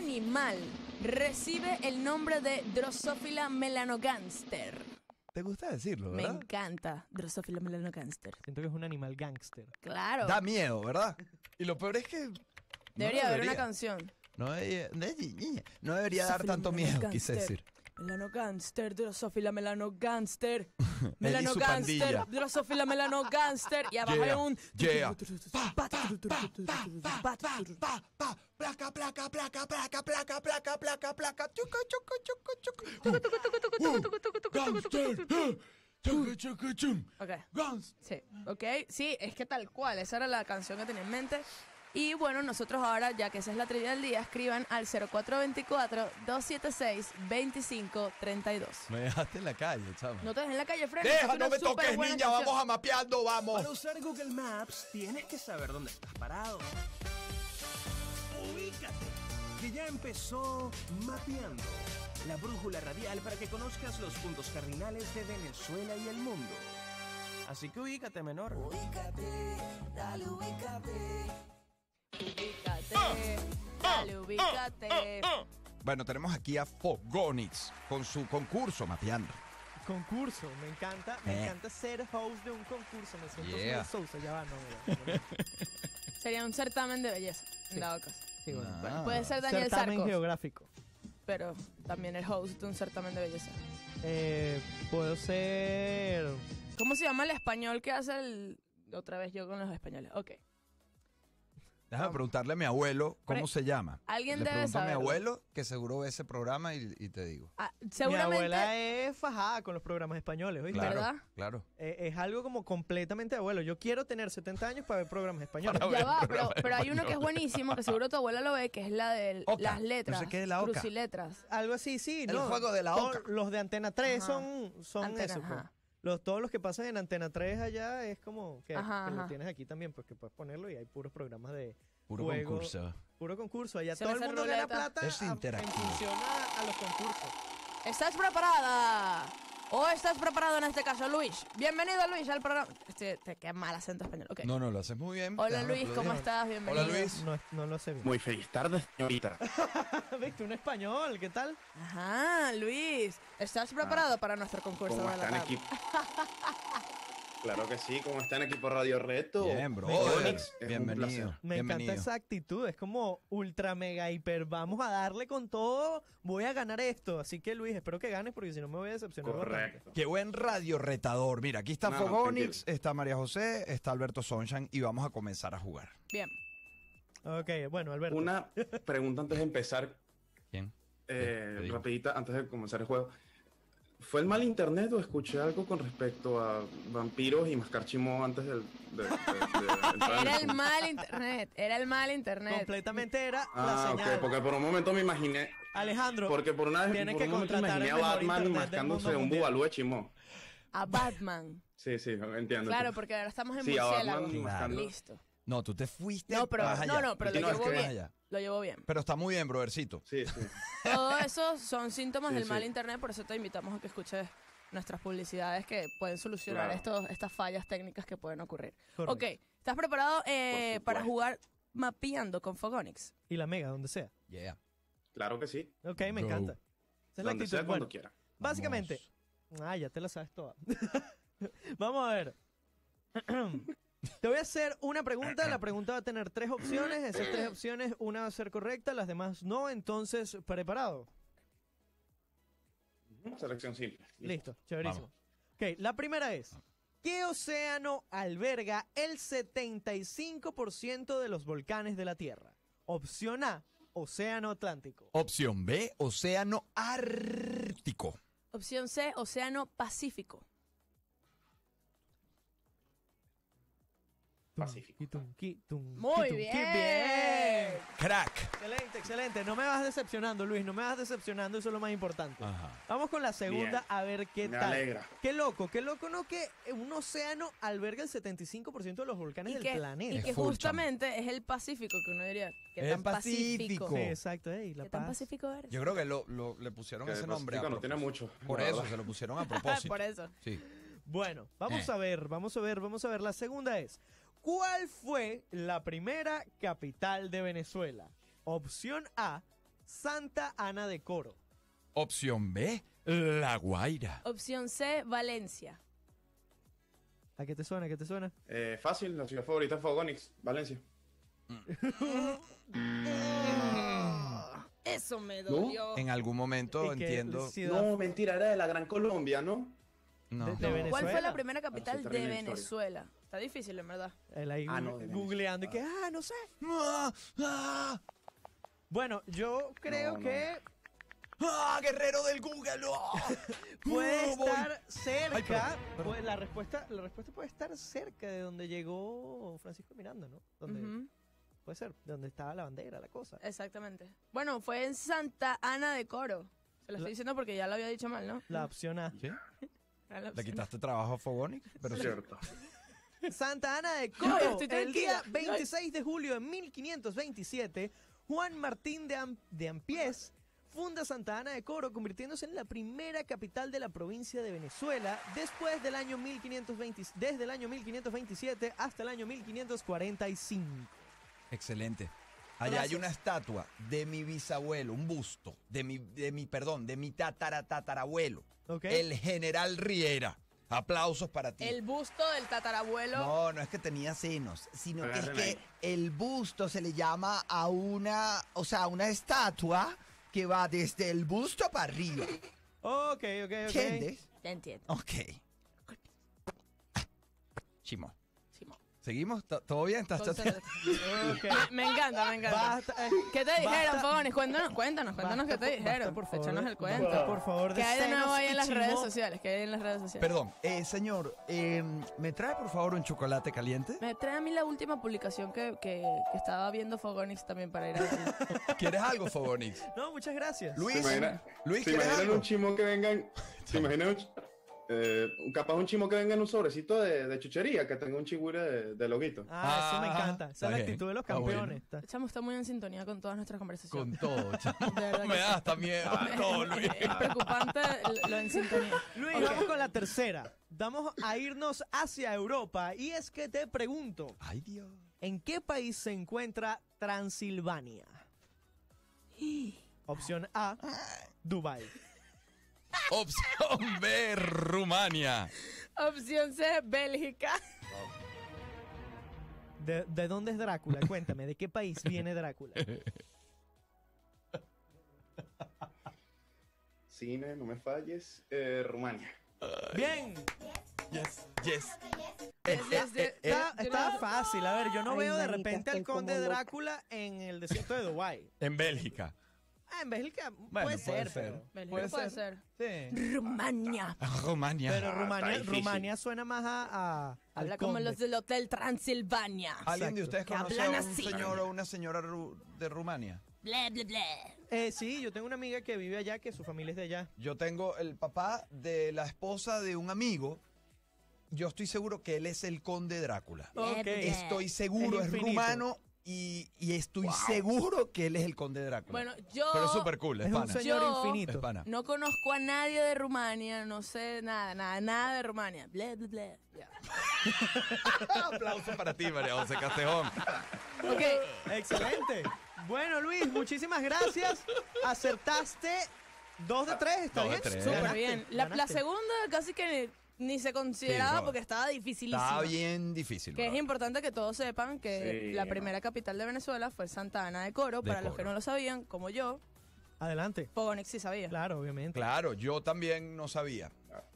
animal recibe el nombre de Drosophila melanogaster? ¿Te gusta decirlo, verdad? Me encanta Drosophila melanogaster. Siento que es un animal gángster. Claro. Da miedo, ¿verdad? Y lo peor es que... Debería haber una canción. No debería dar tanto miedo, quise decir. Melanogaster, Drosophila melanogaster. Él y su Melanogaster, pandilla. Drosophila melanogaster. Y abajo hay un... Yeah. Placa, placa, placa, placa, placa, placa, placa, placa. Chucu, chucu, chucu, chucu. Ok. Guns. Sí, ok. Sí, es que tal cual. Esa era la canción que tenía en mente. Y bueno, nosotros ahora, ya que esa es la trivia del día, escriban al 0424-276-2532. Me dejaste en la calle, chamo. No te dejes en la calle, Fred. Deja, no me toques, niña. Vamos a mapeando, vamos. Para usar Google Maps tienes que saber dónde estás parado. Ubícate, que ya empezó Mapeando, la brújula radial para que conozcas los puntos cardinales de Venezuela y el mundo. Así que ubícate, menor. Ubícate, dale, ubícate. Ubícate, dale, ubícate. Bueno, tenemos aquí a Fogonix con su concurso mapeando. Concurso, me encanta ser host de un concurso. Me siento Yeah. Samuel Sousa, ya va, no. Sería un certamen de belleza, en dado caso. Sí, bueno. Ah. Puede ser Daniel Certamen Sarcos, geográfico. pero también el host de un certamen de belleza. Puedo ser... ¿Cómo se llama el español que hace el...? Otra vez yo con los españoles. Ok. Déjame preguntarle a mi abuelo cómo se llama. Alguien Le debe pregunto a mi saberlo. abuelo, que seguro ve ese programa y te digo. Ah, Mi seguramente... abuela es fajada con los programas españoles, ¿oíste? Claro, ¿Verdad? claro. Es algo como completamente de abuelo. Yo quiero tener 70 años para ver programas españoles. Para Ya ver va, programa pero hay uno español. que es buenísimo, que seguro tu abuela lo ve, que es la de Oca. las letras. No sé qué es la oca. Cruciletras. Algo así, sí. El no. juego de la Todos oca. Los de Antena 3 Ajá. son Antena, eso. pues. ajá. Todos los que pasan en Antena 3 allá es como que Ajá, lo ajá. tienes aquí también, pues que puedes ponerlo y hay puros programas de Puro juego. concurso. Puro concurso. Allá Se todo me el hace mundo gana ruleta. plata Es en interactivo. función a los concursos. ¿Estás preparada? ¿O estás preparado en este caso, Luis? Bienvenido, Luis, al programa. Qué mal acento español. Ok. No, lo haces muy bien. Hola, Déjame Luis, ¿cómo aplaudir. estás? Bienvenido. Hola, Luis. No lo sé bien. Muy feliz tarde, señorita. ¿Viste? Un español, ¿qué tal? Ajá, Luis. ¿Estás preparado para nuestro concurso ¿Cómo de la están, tarde? equipo? Claro que sí, ¿cómo están, equipo Radio Reto? Bien, bro. Onix, es un Bienvenido. placer. Me encanta esa actitud, es como ultra mega hiper, vamos a darle con todo, voy a ganar esto. Así que Luis, espero que ganes porque si no me voy a decepcionar bastante. Correcto. Qué buen radio retador. Mira, aquí está No, Fogonix, tranquilo. está María José, está Alberto Sunshine y vamos a comenzar a jugar. Bien. Ok, bueno, Alberto. Una pregunta antes de empezar, ¿Quién? Te digo. rapidita, antes de comenzar el juego. ¿Fue el mal internet o escuché algo con respecto a vampiros y mascar chimó antes de entrar en Era el Zoom? mal internet. Era el mal internet. Completamente era la Ah, ok, señal. porque por un momento me imaginé, Alejandro, porque por una vez tienes por que un momento contratar imaginé el a mejor Batman internet del mascándose mundo un mundial. bubalú de chimó. A Batman. Sí, entiendo. Claro, porque ahora estamos en Sí, a murciélago. Batman mascando. Listo. No, tú te fuiste No, pero, más allá. pero No, lo es llevo que bien. más allá. Lo llevo bien. Pero está muy bien, brodercito. Sí. Todo eso son síntomas Sí, del sí. mal internet, por eso te invitamos a que escuches nuestras publicidades que pueden solucionar Claro. estas fallas técnicas que pueden ocurrir. Correcto. Ok, ¿estás preparado supuesto. para jugar mapeando con Fogonix? y la mega, donde sea. Yeah. Claro que sí. Ok, me Go. encanta. Esa es la Donde actitud. sea, cuando Bueno, quiera. básicamente, ya te la sabes toda. Vamos a ver. Te voy a hacer una pregunta. La pregunta va a tener 3 opciones. Esas 3 opciones, una va a ser correcta, las demás no. Entonces, ¿preparado? Selección simple. Listo, chéverísimo. Ok, la primera es: ¿qué océano alberga el 75% de los volcanes de la Tierra? Opción A, Océano Atlántico. Opción B, Océano Ártico. Opción C, Océano Pacífico. Pacífico. Muy bien. ¡Qué bien! Crack. Excelente, excelente. No me vas decepcionando, Luis. No me vas decepcionando. Eso es lo más importante. Ajá. Vamos con la segunda Bien. a ver qué Me tal. alegra. Qué loco, ¿no? Que un océano alberga el 75% de los volcanes del planeta. Y que Es full, justamente es el Pacífico, que uno diría, ¿qué Es tan pacífico? Pacífico. Sí, exacto. Ey, La ¿Qué tan Paz. pacífico eres? Yo creo que le pusieron Que ese el nombre a Pacífico no tiene propósito. mucho, Por la eso, verdad. se lo pusieron a propósito. Por eso. Sí. Bueno, vamos a ver. La segunda es: ¿cuál fue la primera capital de Venezuela? Opción A, Santa Ana de Coro? Opción B, La Guaira. Opción C, Valencia. ¿A qué te suena? ¿A qué te suena? Fácil, la ciudad favorita es Fogonix, Valencia. Eso me ¿No? dolió. En algún momento ¿Y qué entiendo. ciudad? No, mentira, era de la Gran Colombia, ¿no? No. De ¿Cuál fue Venezuela. la primera capital Ah, sí, de terrible historia. Venezuela? Está difícil, en verdad. Él ahí Ah, no, de googleando y que, no sé. ¡Ah! ¡Ah! Bueno, yo creo No, no. que ¡Ah! ¡Guerrero del Google! ¡Ah! puede Voy. estar cerca. Ay, perdón. Pues, la respuesta puede estar cerca de donde llegó Francisco Miranda, ¿no? Donde, Ujú, puede ser, de donde estaba la bandera, la cosa. exactamente. Bueno, fue en Santa Ana de Coro. Se lo estoy diciendo porque ya lo había dicho mal, ¿no? La opción A. ¿Sí? Era la ¿Le opción. quitaste trabajo a Fogonix? Pero sí. Cierto. Santa Ana de Ay, Coro. estoy El día tranquila. 26 de julio de 1527, Juan Martín de Ampiés funda Santa Ana de Coro, convirtiéndose en la primera capital de la provincia de Venezuela desde el año 1527 hasta el año 1545. Excelente. Allá hay una estatua de mi bisabuelo, un busto, de mi tatarabuelo, ¿Ok? el general Riera. Aplausos para ti. El busto del tatarabuelo. No, no es que tenía senos, sino que es Agárrenla que ahí. el busto se le llama a una estatua que va desde el busto para arriba. Ok. ¿Entiendes? Ya entiendo. Ok. Chimo. Simón. ¿Seguimos? ¿Todo bien? ¿Estás chateando? Concéntrate. Ok. Me encanta, me encanta. Basta, ¿Qué te dijeron, basta. Fogonis? Cuéntanos basta, qué te dijeron. por favor, Échanos el basta, cuento. por favor, ¿Qué hay de nuevo senos ahí en y las redes chismo. sociales? ¿Qué hay en las redes sociales? Perdón, señor, ¿me trae por favor un chocolate caliente? Me trae a mí la última publicación que estaba viendo Fogonix también para ir a ver. ¿Quieres algo, Fogonix? No, muchas gracias. Luis, ¿Se imaginan Luis, ¿quieres algo? un chimo que vengan? ¿Se imaginan capaz un chimo que venga en un sobrecito de chuchería que tenga un chigüire de loguito? Eso me Ah, encanta. Esa es la está bien, actitud de los está bueno. campeones. Está- Chamo está muy en sintonía con todas nuestras conversaciones. Con todo, chamo. De verdad que Me sí. da hasta miedo. todo, Luis. Es preocupante lo en sintonía. Luis, Ok. vamos con la tercera. Vamos a irnos hacia Europa. Y es que te pregunto, Ay, Dios. ¿en qué país se encuentra Transilvania? Opción A, Dubai. Opción B, Rumania. Opción C, Bélgica. ¿De dónde es Drácula? Cuéntame, ¿de qué país viene Drácula? Cine, no me falles. Rumania. Bien, Yes, yes. está fácil. A ver, yo no Ay, veo de manita, repente al estoy conde como loca. Drácula en el desierto de Dubái. En Bélgica. En Bélgica Bueno, puede ser, pero... Bélgica puede ser. Sí. Rumania. Rumania. Pero está difícil. Rumania suena más al Habla como conde. los del Hotel Transilvania. ¿Alguien de Exacto. ustedes Que conoce hablan a un así. señor o una señora de Rumania? Bla, bla, bla. Sí, yo tengo una amiga que vive allá, que su familia es de allá. Yo tengo el papá de la esposa de un amigo. Yo estoy seguro que él es el conde Drácula. Ok. Estoy seguro, Es es infinito. rumano y estoy seguro que él es el conde Drácula. Bueno, yo Pero es súper cool, es Es un pana. señor Yo- infinito. Es pana. no conozco a nadie de Rumania, no sé nada de Rumania. Bla, bla, bla. Ya. Aplauso para ti, María José Castejón. Ok, Excelente. Bueno, Luis, muchísimas gracias. Acertaste 2 de 3, ¿está 2 de bien? 3. súper Ganaste, bien. La ganaste. segunda casi que ni se consideraba Sí, porque estaba dificilísima. Está bien difícil. Que es brother. importante que todos sepan que Sí, la no. primera capital de Venezuela fue Santa Ana de Coro. De Para los que Coro. no lo sabían, como yo, Adelante. Fogonix sí sabía. Claro, obviamente. Claro, yo también no sabía.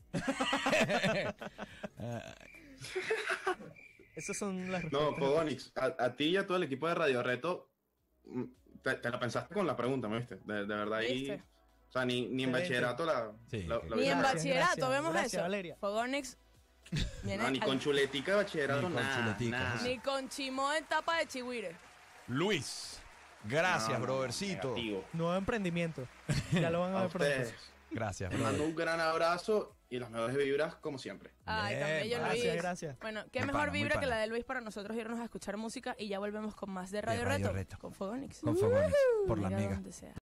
Esas son las No, respuestas. Fogonix, a ti y a todo el equipo de Radio Reto, te la pensaste con la pregunta, ¿me viste? De verdad ahí. ¿Viste? O sea, ni en Excelente. bachillerato la. Sí, la- que- la- Ni en Gracias, bachillerato gracias, vemos gracias, eso. Valeria. Fogonix viene No, ni al- con chuletica de bachillerato, Ni con nada. chuletica, nada. ni con chimó en tapa de chihuire. Luis, gracias, No, no, brothercito. negativo. Nuevo emprendimiento. Ya lo van a A ver pronto. ustedes. Gracias, Les mando brother. un gran abrazo y las mejores vibras como siempre. Ay, Bien, tan bello, gracias, Luis. gracias. Bueno, qué Muy mejor pana, muy vibra que pana. la de Luis para nosotros irnos a escuchar música y ya volvemos con más de Radio, Radio Reto, Reto. con Fogonix. Con Fogonix, por la Mira amiga. donde sea.